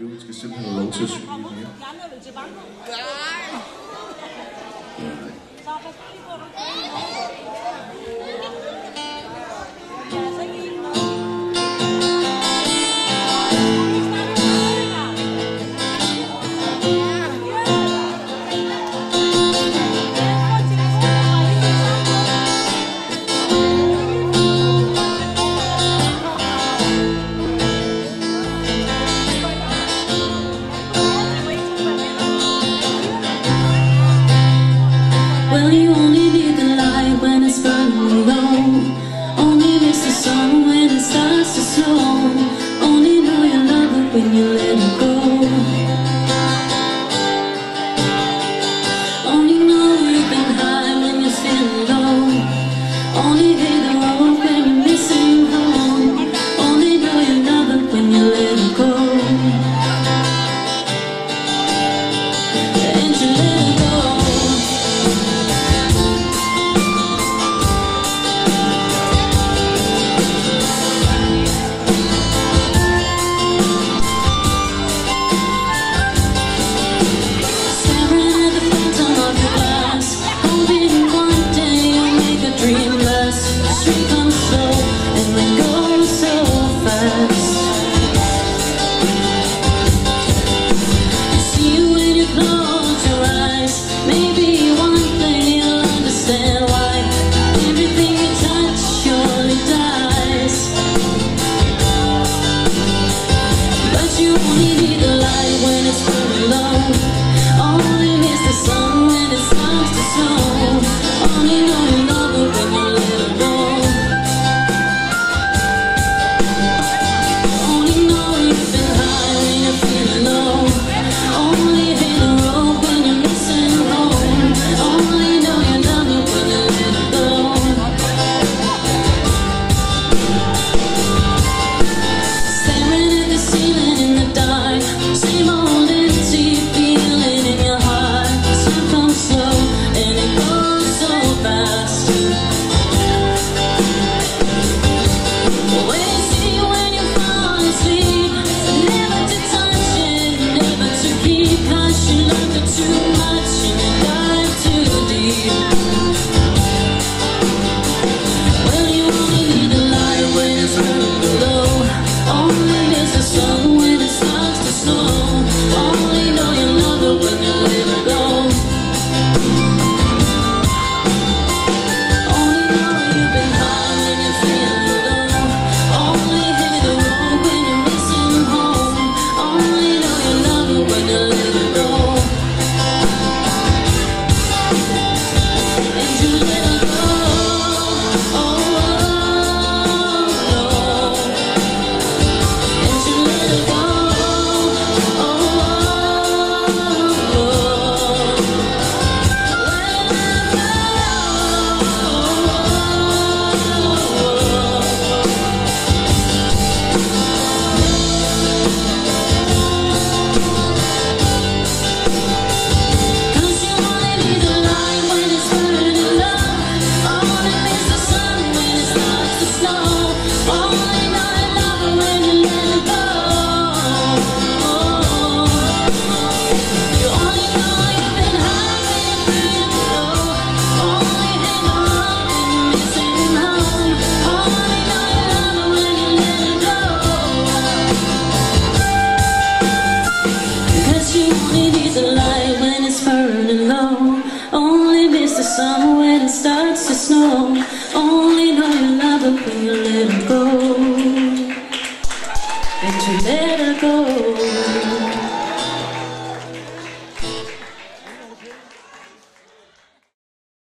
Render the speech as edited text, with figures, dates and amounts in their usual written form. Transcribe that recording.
Jon skal simpelthen have lov til at synge lidt mere. Well, you only need the light when it's burning low. Only miss the sun when it starts to snow. Only know you love it when you let it go. Only know you've been high when you're feeling low. Only hate the road when you're missing home. Only know you love it when you let it go. And you let it go. Only miss the sun when it starts to snow. Only know you love it when you let it go. And you let